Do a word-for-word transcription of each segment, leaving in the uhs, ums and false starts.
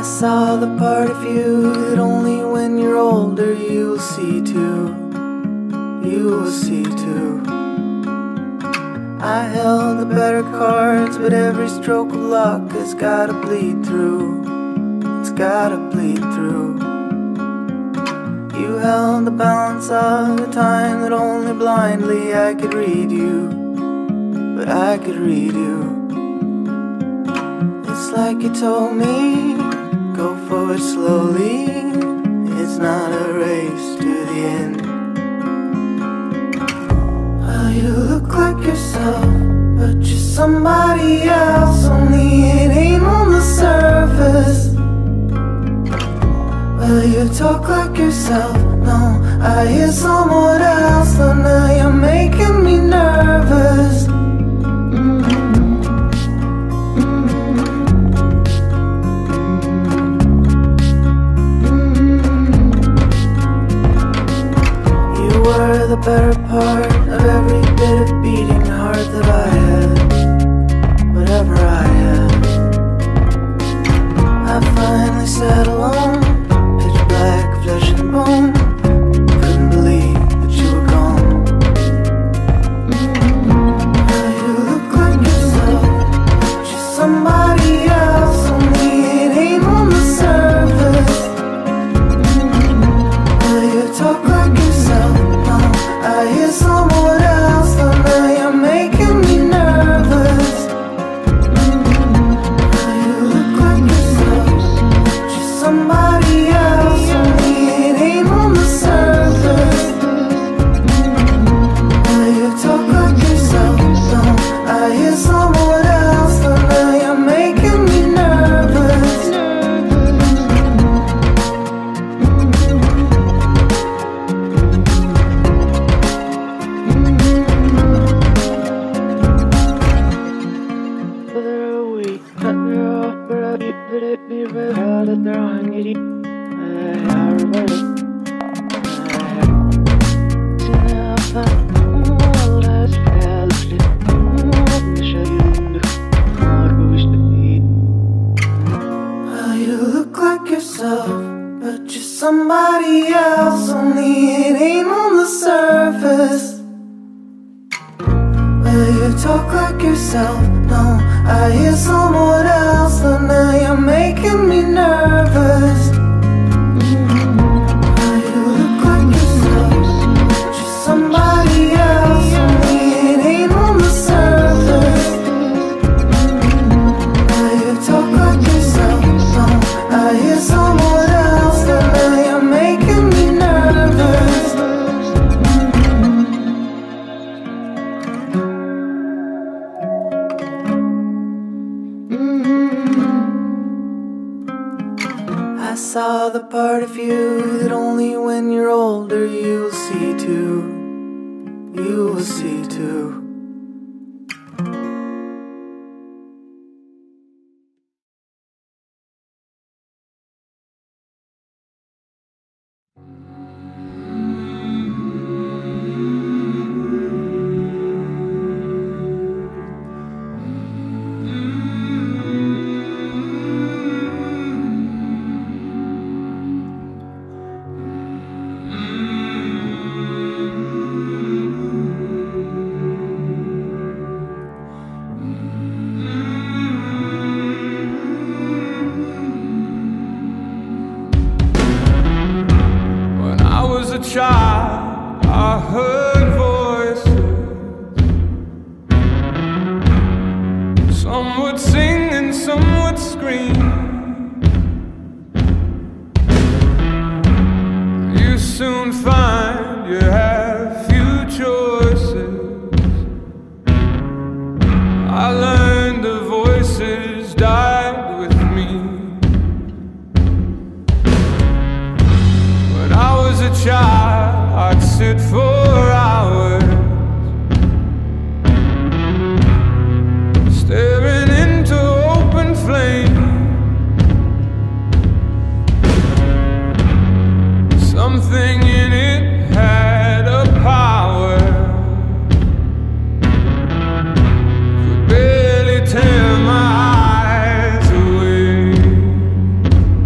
saw the part of you that only when you're older you'll see too. You will see too. I held the better cards, but every stroke of luck has gotta bleed through. It's gotta bleed through. You held the balance of the time that only blindly I could read you, but I could read you. It's like you told me, go forward slowly. It's not a race to the end. Well, you look like yourself, but you're somebody else. Only it ain't on the surface. Well, you talk like yourself, no, I hear someone else. Though now you're making me nervous. The better part of every bit of beating heart that I had, whatever I had. I finally sat alone, pitch black, flesh and bone. Couldn't believe that you were gone. Well, you look like yourself, but you're somebody else. Only it ain't on the surface. Well, you talk like yourself, I hear someone else, though now you're making me nervous. You look like yourself, just somebody else. Only it ain't on the surface. You talk like yourself, though I hear someone else, though now you're making me nervous. Well, you look like yourself, but you're somebody else. Only it ain't on the surface. Well, you talk like yourself, no, I hear someone else. Though now you're making me nervous. Well, you look like yourself, but you're somebody else. Only it ain't on the surface. Well, you talk like yourself, no, I hear someone else. Though now you're making me nervous. I saw the part of you that only when you're older you'll see too. You will see too. Child, I heard voices. Some would sing and some would scream. You soon find you have few choices. I learned the voices died with me. When I was a child, I'd sit for hours staring into open flame. Something in it had a power, could barely tear my eyes away.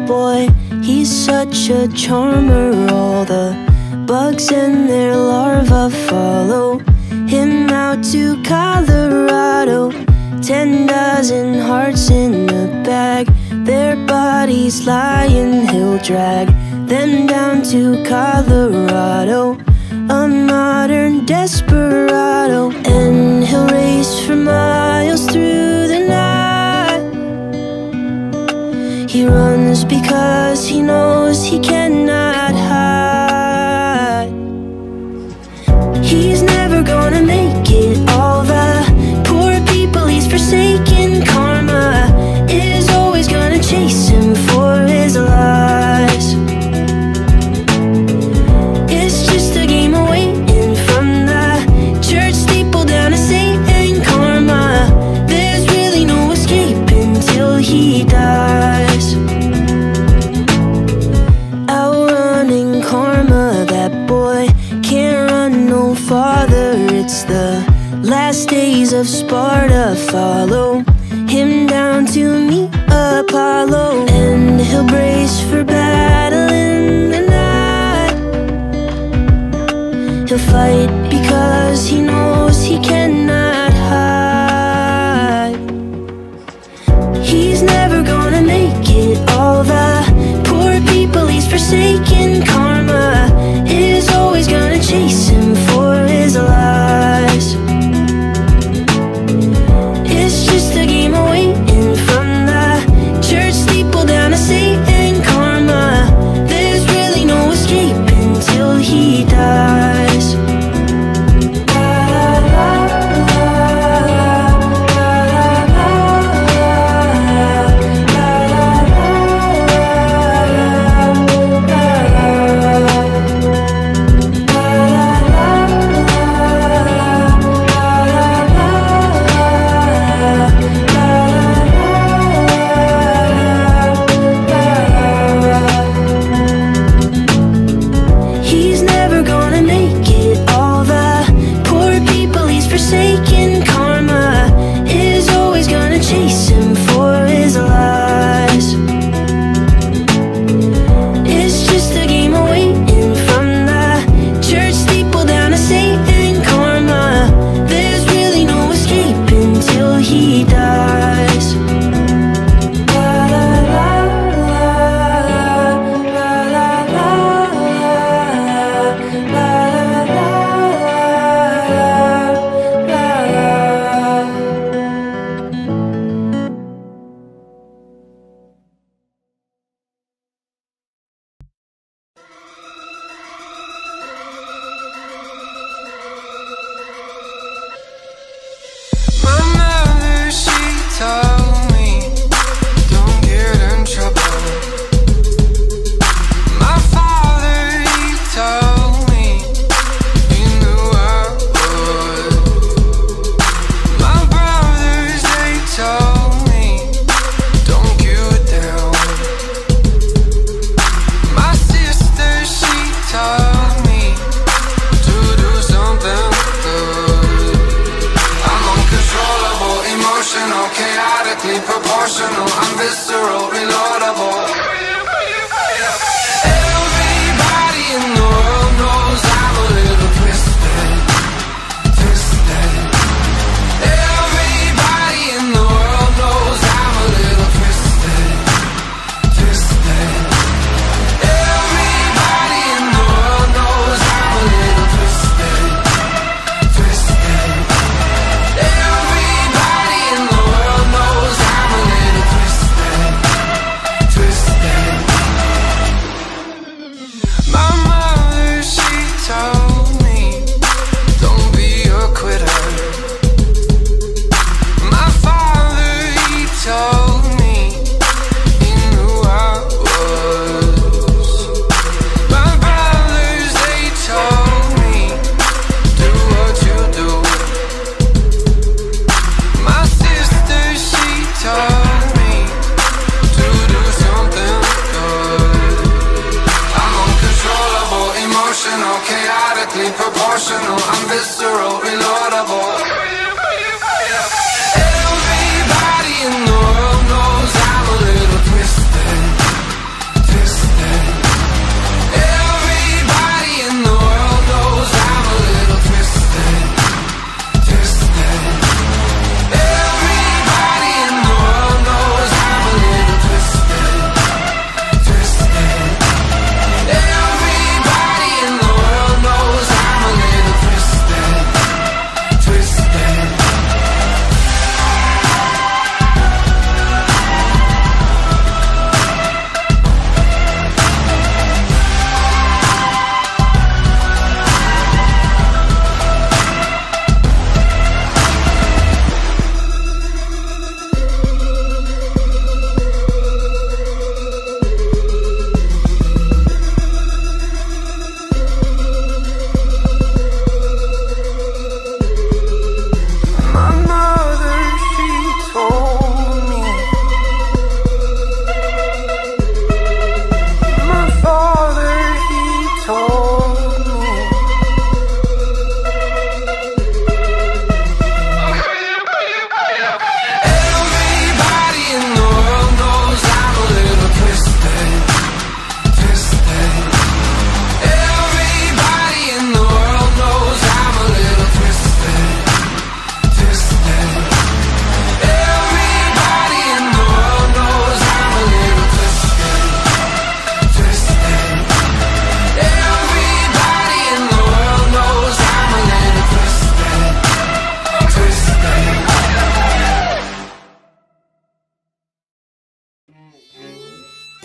boy, he's such a charmer. All the bugs and their larvae follow him out to Colorado. Ten dozen hearts in a bag, their bodies lying, he'll drag them down to Colorado. A modern desperado, and he'll race for miles through the night. He runs because he knows he cannot hide. He's never gonna make it. All the poor people he's forsaken. Karma is always gonna chase him for his lies. It's just a game of waiting from the church steeple down to Satan. Karma, there's really no escaping till he dies. Outrunning karma, that boy can't run no farther. It's the last days of Sparta. Follow him down to meet Apollo, and he'll brace for battle in the night. He'll fight because he knows he cannot hide. He's never gonna make it. All the poor people he's forsaken. Karma is always gonna chase him for his lies. It's just a game of waiting from the church steeple down to Satan. Karma, there's really no escaping till he dies.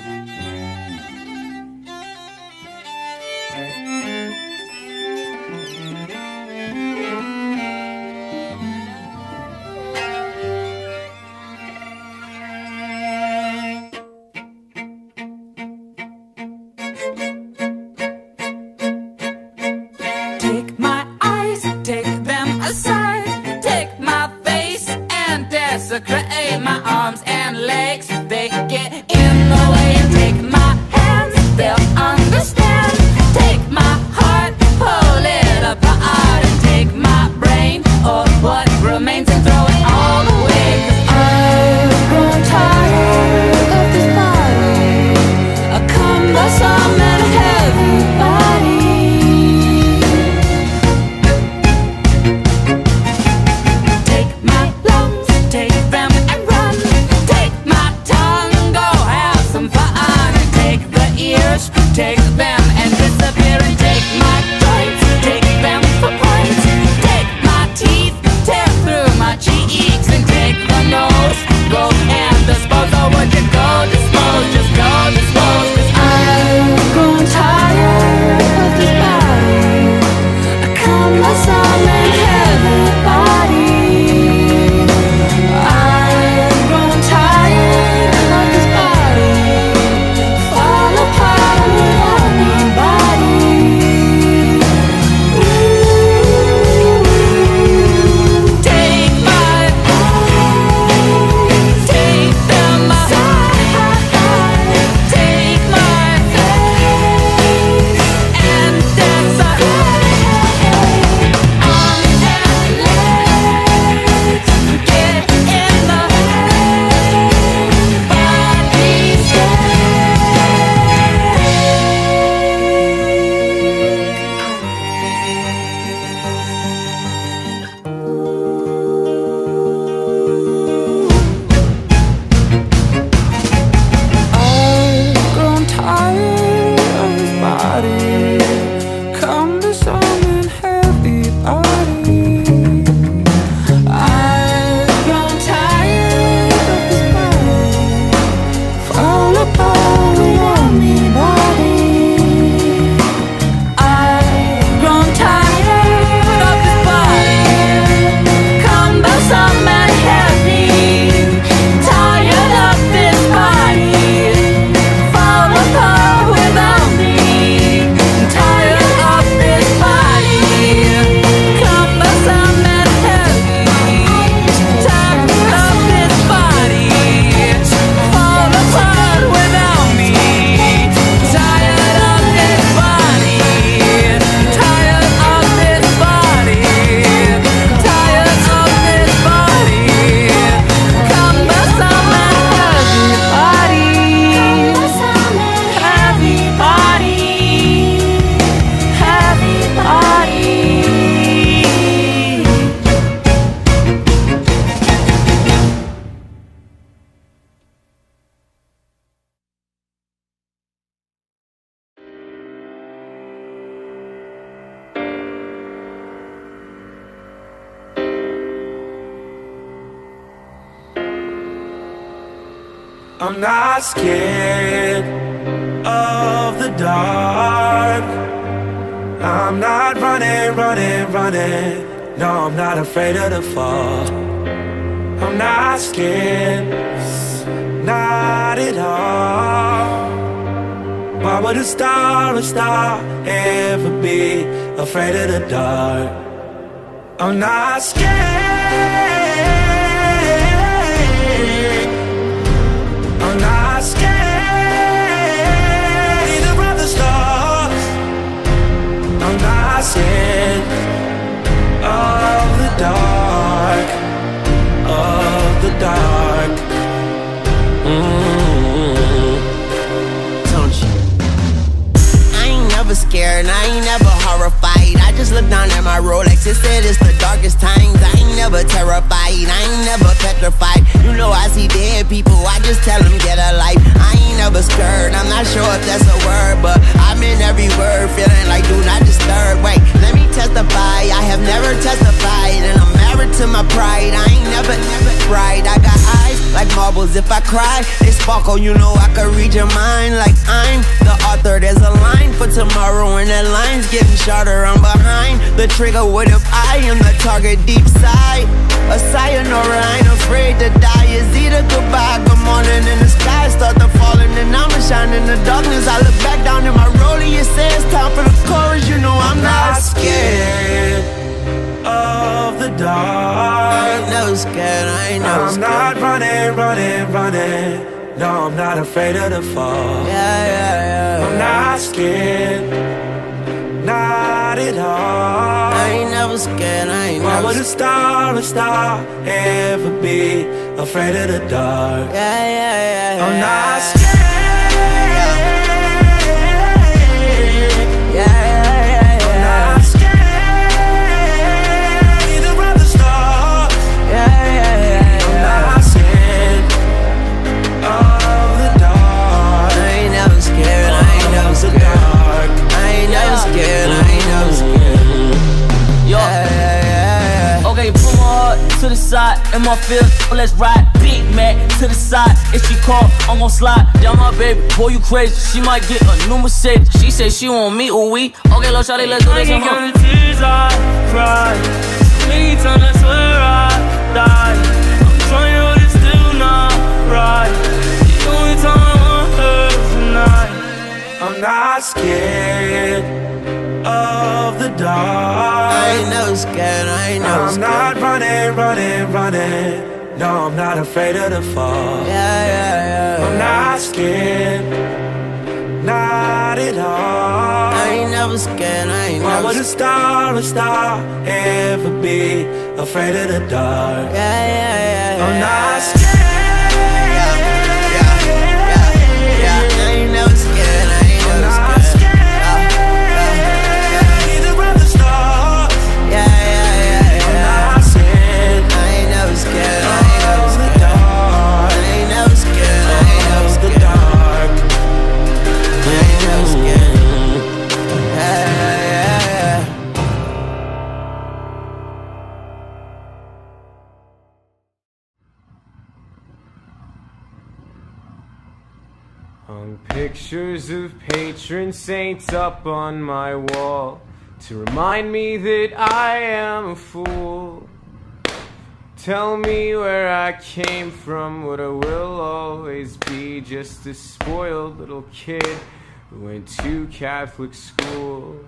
Take my eyes, take them aside. Take my face and desecrate my arms and legs. They get in the way. Take my hands, they'll understand. Take my heart, pull it apart. And take my brain, or what remains, and throw it all away. 'Cause I've grown tired of this body, a cumbersome and heavy body. Take them and disappear, and take my joints, take them for points. Take my teeth, tear through my cheeks, and take the nose, go and dispose. Oh, would you go dispose, just go dispose. 'Cause I've grown tired of this body, a cumbersome and heavy body. I've grown tired of this body, fall apart. I'm not scared of the dark. I'm not running, running, running. No, I'm not afraid of the fall. I'm not scared, not at all. Why would a star, a star ever be afraid of the dark? I'm not scared. I'm not scared either of the stars. I'm not scared of the dark, of the dark. Mm-hmm. Don't you? I ain't never scared and I ain't never horrified. I just look down at my Rolex, it said it's the darkest times. I ain't never terrified, I ain't never petrified. You know I see dead people, I just tell them get a life. I ain't never scared, I'm not sure if that's a word, but I'm in every word, feeling like do not disturb. Wait, let me testify, I have never testified, and I'm married to my pride. I ain't never, never cried. I got eyes like marbles, if I cry, they sparkle, you know I could read your mind. Like I'm the author, there's a line for tomorrow, and that line's getting shorter. I'm behind the trigger, what if I am the target deep side? A sayonara, I ain't afraid to die. It's either goodbye, good morning, and the sky start to falling, and I'ma shine in the darkness. I look back down at my rollie, it says time for the chorus. You know I'm not scared of the dark. I ain't never scared, I ain't never I'm scared. not running, running, running. No, I'm not afraid of the fall. Yeah, yeah, yeah. I'm not scared, not at all. I ain't never scared, I ain't Why never would a star, a star ever be afraid of the dark? Yeah, yeah, yeah. I'm yeah. not scared. Yeah, yeah, yeah, yeah. I'm not scared. Either of the stars. Yeah, yeah, yeah. I'm not scared of the dark. I ain't never scared, I ain't never scared. I ain't never scared, I ain't never scared. Yo, Yeah, yeah, yeah. okay, put my heart to the side, in my field, let's ride. Big Mac to the side, if she call, I'm gon' slide. Down my baby, boy, you crazy. She might get a new Mercedes. She say she want me, ooh we. Okay, little shawty, let's do this. I can't count the tears I cry. Many times I swear I die. I'm trying to hold it still not right. The only time I want her tonight. I'm not scared of the dark. I ain't never scared, I ain't never I'm scared. not running, running, running. No, I'm not afraid of the fall. Yeah, yeah, yeah. I'm not scared, not at all. I ain't never scared, I ain't Why never would a scared. star, a star ever be afraid of the dark? Yeah, yeah, yeah, yeah. I'm not scared. Yeah, I ain't never scared, I ain't I'm never not scared. scared. Either of the stars. Yeah, yeah, yeah, I'm yeah. not scared. I ain't never scared, I ain't never Of the scared. dark. I ain't never scared, I ain't never Of the scared. dark. I ain't never scared. Yeah, yeah, yeah. Hung pictures of patron saints up on my wall to remind me that I am a fool. Tell me where I came from, what I will always be, just a spoiled little kid who went to Catholic school.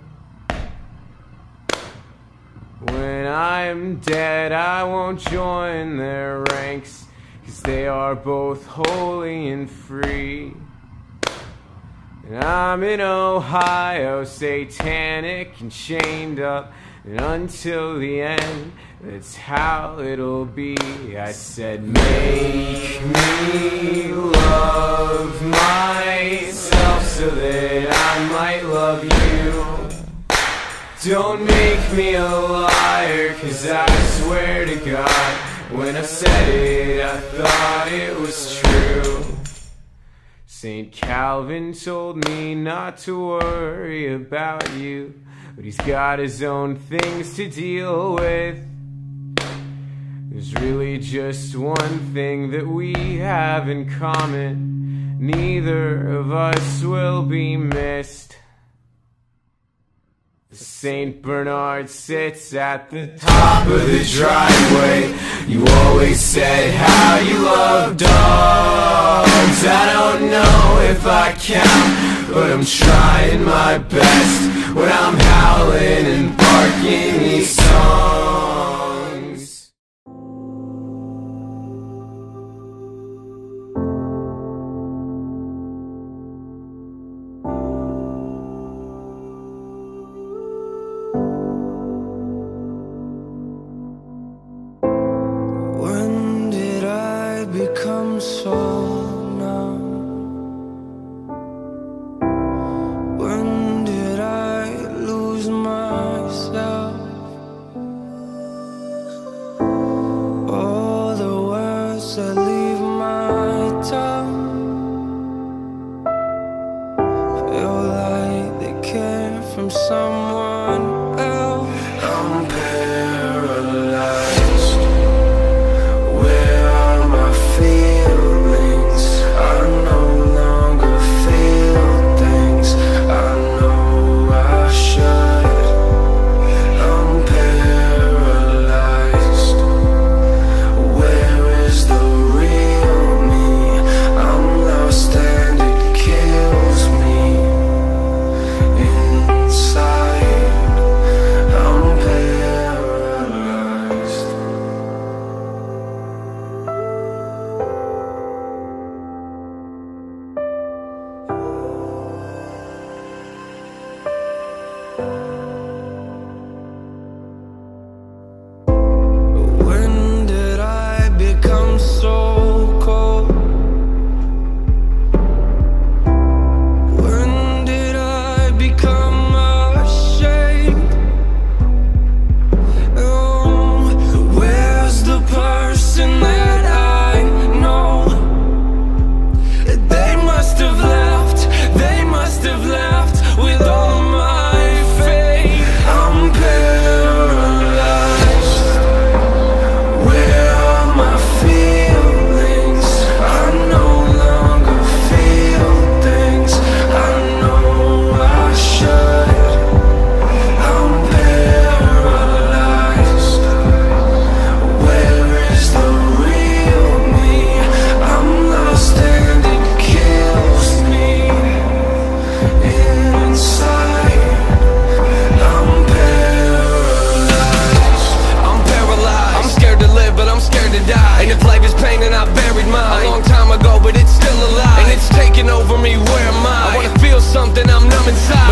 When I'm dead, I won't join their ranks, 'cause they are both holy and free. And I'm in Ohio, satanic and chained up, and until the end, that's how it'll be. I said, make me love myself so that I might love you. Don't make me a liar, 'cause I swear to God, when I said it, I thought it was true. Saint Calvin told me not to worry about you, but he's got his own things to deal with. There's really just one thing that we have in common: neither of us will be missed. Saint Bernard sits at the top of the driveway. You always said how you love dogs. I don't know if I count, but I'm trying my best when I'm howling and barking these songs. When did I become so numb? When did I lose myself? someone else. I'm paralyzed. Where are my feelings? I no longer feel things I know I should. I'm paralyzed. Where is the real me? I'm lost and it kills me inside. I'm paralyzed. When did I become so cold? When did I become ashamed? Oh, where's the person that I know? They must have left, they must have left with all my faith. I'm paralyzed. Where are my feelings? I no longer feel things I know I should. I'm paralyzed. Where is the real me? I'm lost and it kills me inside. I'm paralyzed. I'm paralyzed. I'm scared to live, but I'm scared to die. And if life is pain, then I buried mine a long time ago, but it's still alive. And it's taking over me. Where am I? I wanna feel something. I'm numb inside.